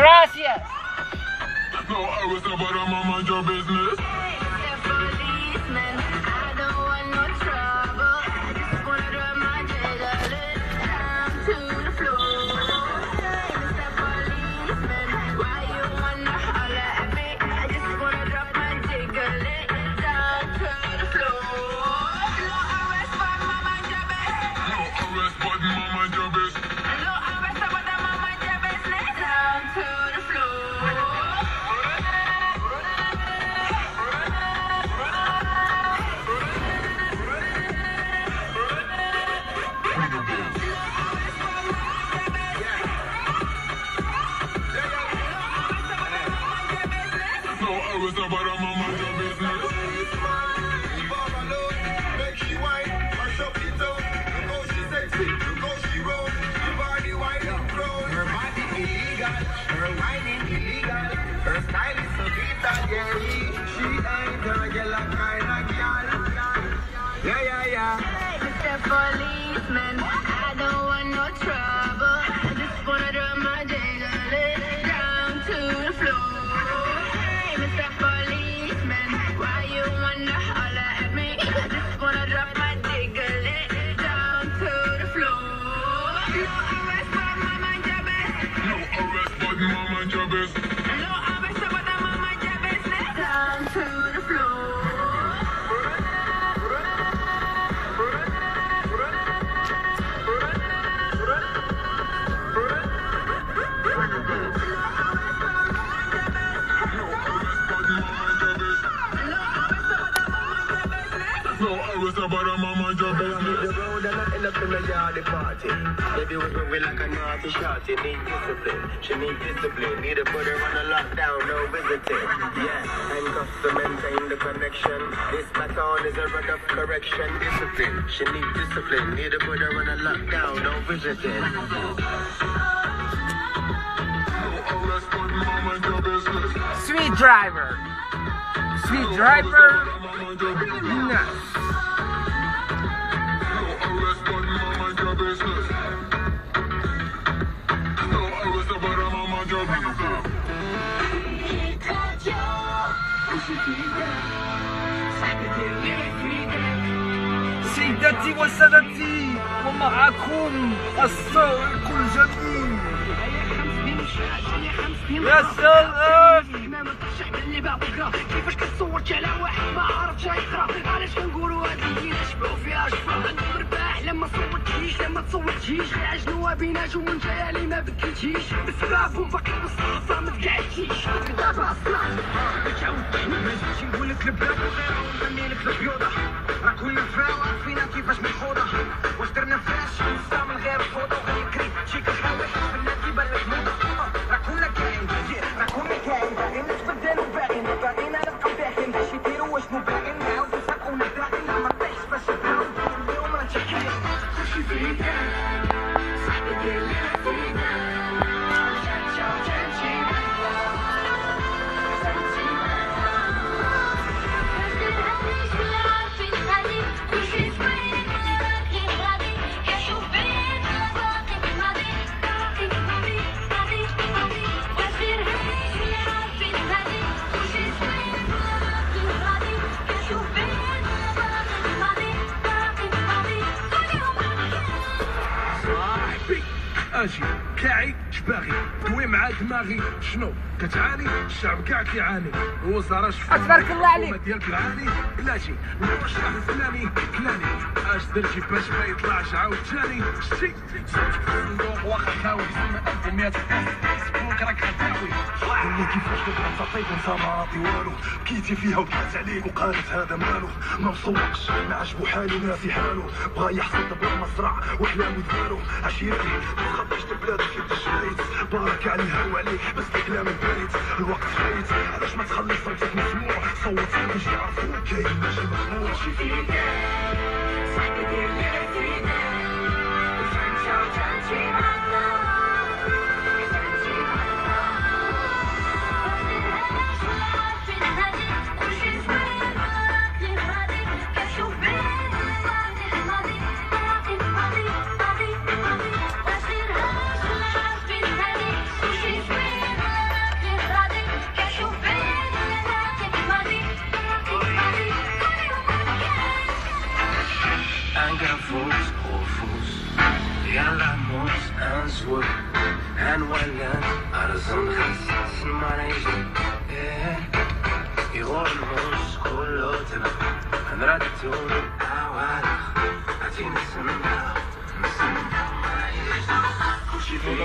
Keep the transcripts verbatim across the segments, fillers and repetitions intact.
Gracias. No, I was about to mind your business. Policeman, I don't want no trouble. I just wanna drop my jiggle down to the floor. Hey, Mister Policeman, why you wanna holler at me? I just wanna drop my jiggle down to the floor. No arrest, but my mind your best. No arrest, but my mind your best. No arrest, but my mind your business. Down to the floor. About a mama job business. The road and I end up in a yard party. Baby with me like a naughty shot. You need discipline. She need discipline. Need to put her on a lockdown. No visiting. Yeah, handcuffs to maintain the connection. This baton is a rod of correction. Discipline. She need discipline. Need to put her on a lockdown. No visiting. Sweet driver. Sweet driver. Yunas. Business. No, I was about a mama job business. سيداتي وسادتي ومعكم السائق الجميل يا سلام. كيفاش كتصور على واحد ما عرفش يقرا؟ علاش كنقولوا هادي نشبعوا فيها شفا؟ مرباح لما صوتيش لما تصوتيش غير عجنوا بيناتو من جايه اللي ما بدلتيش بسبابهم باقي بالصحافه ما تقعدتيش دابا اصلا ما تعاودتش ما جيتش نقول لك البلاد وغير نغني لك البيوضه راه كلنا فاو عارفين كيفاش منحوضه واش درنا فاش نسا من غير فوضى وغنكري شي كحاول بنات كيبان لك موضه راه كلنا كاين راه كلنا كاين باغيين نتبدل وباغيين باغيين على قباحين باش يديروا واش باغيين نعاود نسرقوا نباغيين ما طيحش باش نباغي اليوم راه تحكي كلشي فينا صاحبي ديالي فينا اجي كاعي شباغي دوي مع دماغي شنو كتعاني الشعب كاع كيعاني وزاره شفا تبارك الله عليك ديالك العاني بلاتي واش راه فلاني كلاني اش درتي باش ما يطلعش عاوتاني شتي صوتك في الصندوق واخا خاوي ألف ومية فيسبوك راك غداوي قولي كيفاش تبغى تصاطيك وانت ما راضي والو بكيتي فيها وضحكت عليك وقالت هذا مالو ما مسوقش ما عجبو حالو ناسي حالو بغا يحصد بلا مزرع وحلامو دارو عشيرتي خرجت البلاد في التشريت بارك عليها وعليك بس الكلام البارد الوقت فايت علاش ما تخلي صوتك مسموع صوت باش يعرفوك كاين ماشي مسموع شي فيك صاحبي ديالي فينا فرنسا وتانتي معنا تانتي معنا عارفين هادي كلشي زوين راكي غادي كنشوف بين الماضي الماضي باقي الماضي باقي الماضي زول هنولد أرزن خصص مريجي يغور الموش كله تنا هنردون أوالخ عتين السنة نسنة مريجي كوشي في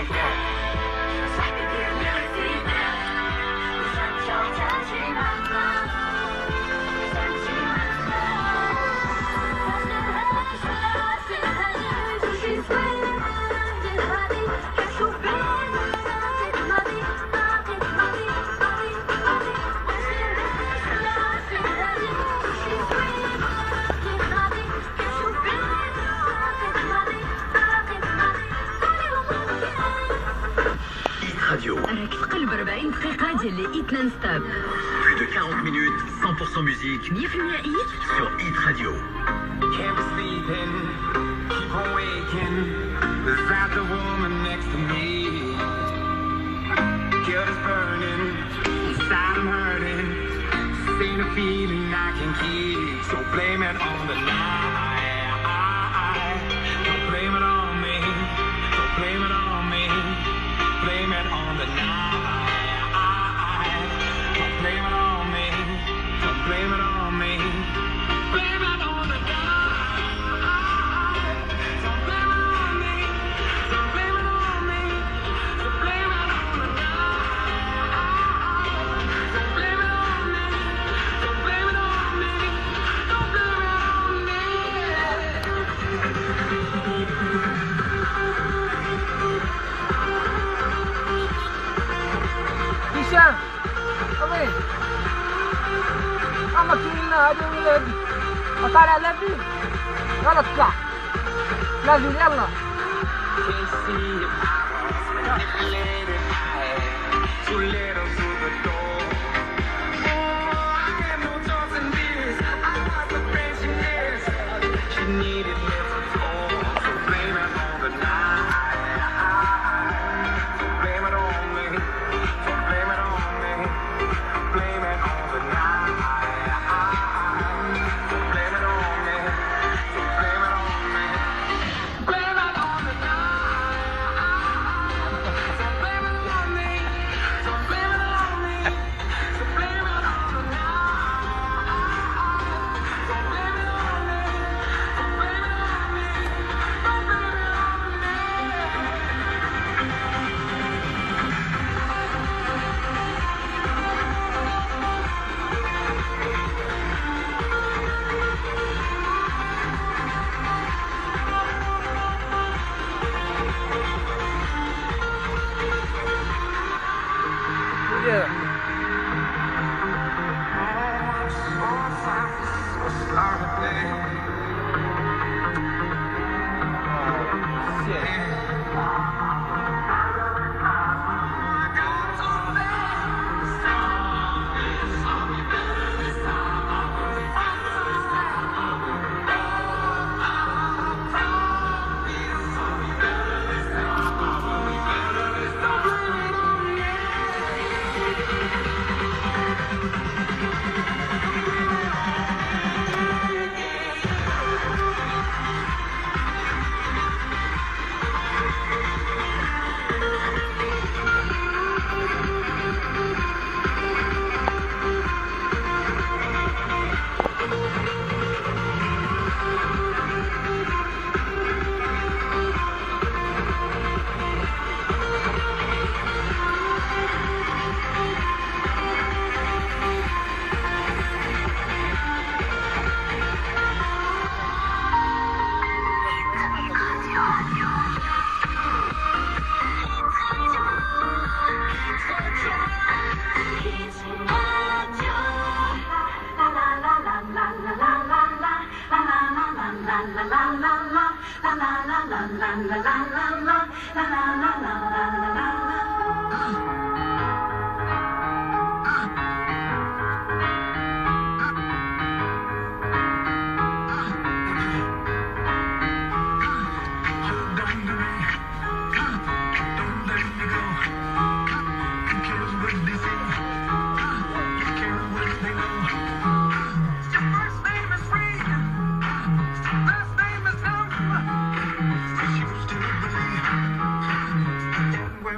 راك تقلب أربعين دقيقة ديال لي هيت نون ستوب. Plus de quarante minutes, cent pour cent musique. مية بالمية هيت sur Hit Radio. Can't be sleeping, keep on waking without the woman next to me. Guilt is burning, inside I'm hurting. This ain't a feeling I can keep, so blame it on the night. Don't blame it on me, don't blame it on me. Blame it on the night. Don't blame it on me, don't blame it on me. Blame it on the night. Don't blame it on me, don't blame it on me. Don't blame it on the night. Don't blame it on me, don't blame it on me. Don't blame it on me. هشام أبي أما كنا هذا ولاد أطلع على فين يلا اطلع نازل يلا Can't see if I was manipulated. I had too little to the door. Oh, I had no choice in this. I was the friend she is. She needed little talk. So blame it on the night. Don't blame it on me. Don't blame it on me. Blame it on the night. Don't blame it on me. Don't blame it on me. Blame it on the night. Don't blame it on me. Don't blame it on me. Don't blame it on the night. Don't blame it on me. Don't blame it on me. Don't blame it Yeah.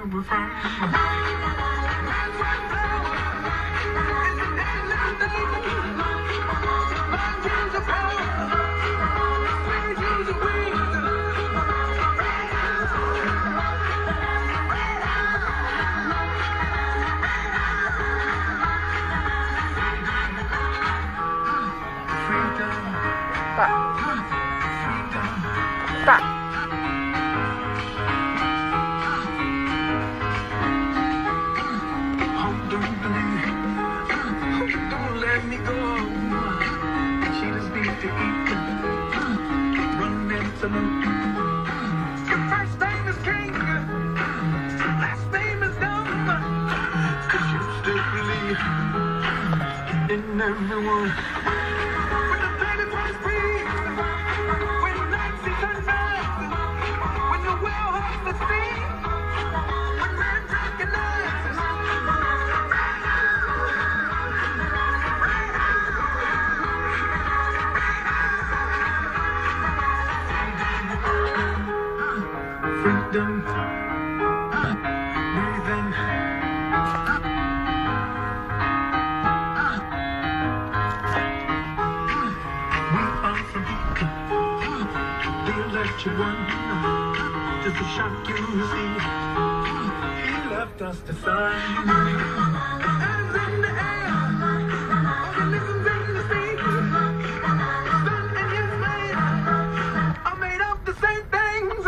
Stop. Don't let me go. She just needs to eat. Run into me. Your first name is King. Last name is Dumb. Cause you still believe in everyone. When the planet was free. When Nazis turned back. When the whale hugs the sea. When man recognizes. Freedom, breathing. We are from the electric one, just to shock you, see. He left us to sign. Hands in the air, organisms in the sea. Sun and his man are made of the same things.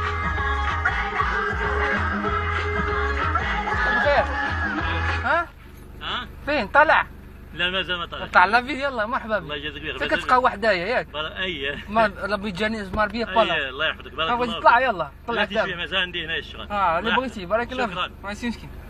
خير ها؟ ها؟ فين طلع؟ لا ما زال ما طلع. طلع لا فيه يلا مرحبا الله يجازيك بخير. انت كتبقى وحدايا ياك؟ اي ما ربي يجاني زمار بيك والله. اي الله يحفظك بارك بغيت الله. تطلع يلا طلع لا تجي مازال عندي هنا الشغل. اه اللي بغيتي بارك الله فيك. شكرا. ماشي مشكل.